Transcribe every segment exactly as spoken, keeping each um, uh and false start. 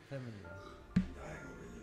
fem minutter. Nej, jeg går vælge.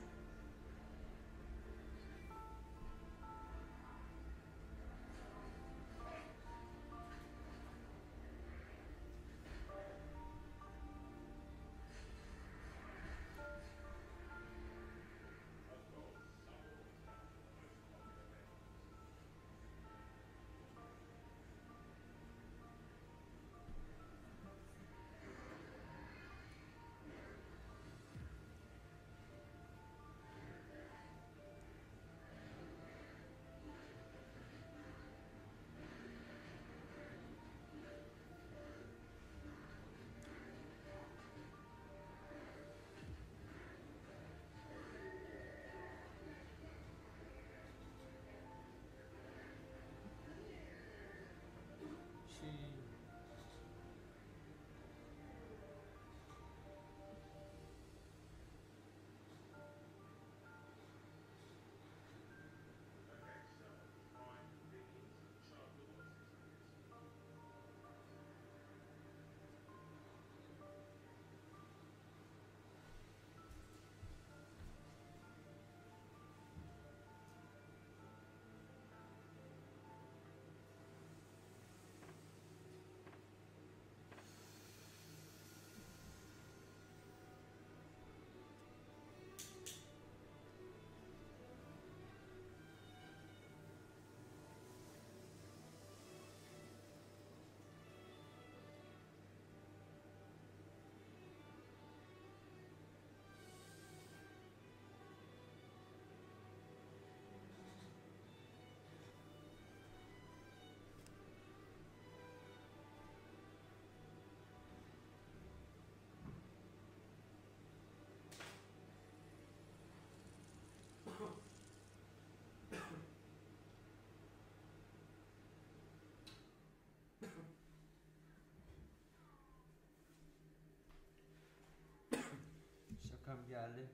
Så kom Jarle.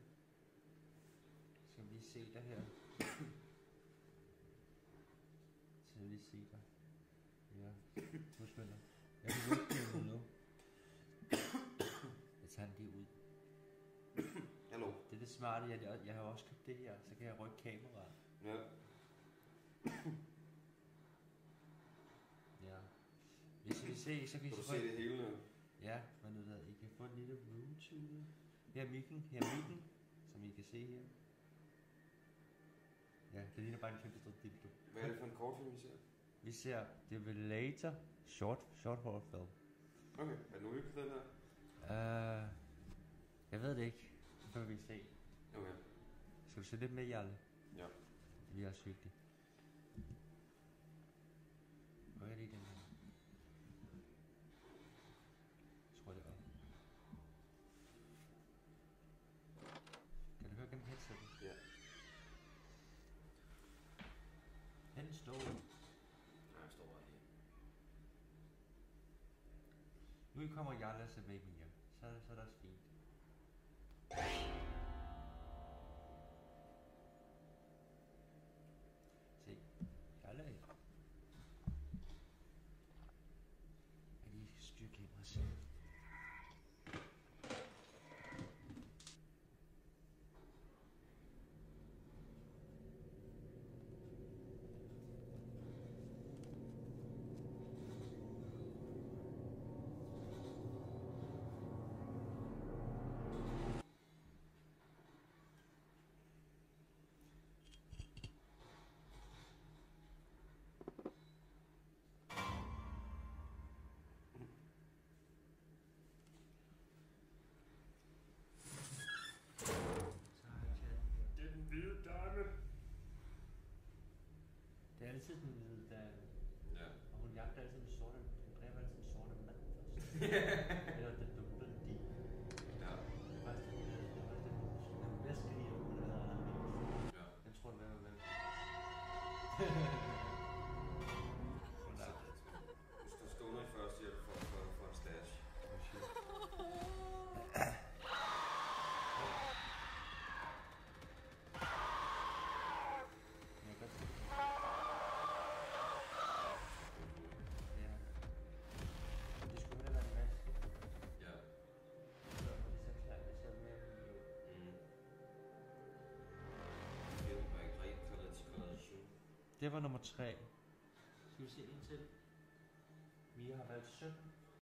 Skal vi lige se dig her. Så jeg lige se dig. Ja, husk med dig. Jeg kan rykke den nu. Jeg tager den lige ud. Hallo. Det er det smarte, jeg, jeg har også købt det her, så kan jeg rykke kameraet. Ja. Ja. Hvis vi se, så kan I Kan du se det hele nu? Ja, men nu der, I kan få en lille room-tune. Her er mikken, her er mikken, som I kan se her. Ja, det ligner bare en kæmpe stor dildo. Hvad er det for en kortfilm, vi ser? Vi ser Develator short, short horror film. Okay, er det nu på den her? Uh, jeg ved det ikke. Det får vi se. Okay. Skal du se lidt med, Jarle? Ja. Det bliver også hyggeligt. Hvor er det i den her? Jeg tror det er op. Kan du høre gennem headsetet? Ja. Den står. Nej, jeg står bare lige. Nu kommer Jarle og ser med mere. Så, så er det også fint. Se. Jarle. Jeg lige styr kameraet selv. Hvide dame. Det er altid den hvide, der... Ja. Og hun jagter altid den sorte... Hun dræber altid den sorte mand først. Eller den dumme blondine. Ja. Det er faktisk den, det er faktisk den, den væskelige, hun er allermest. Ja. Den tror du, hvad med hvem? Du skal stå under i første hjælp for, for, for en stash. Oh shit. Ja. Det skulle heller være en maske. Det var nummer tre. Skal vi se en til? Mia har valgt sytten.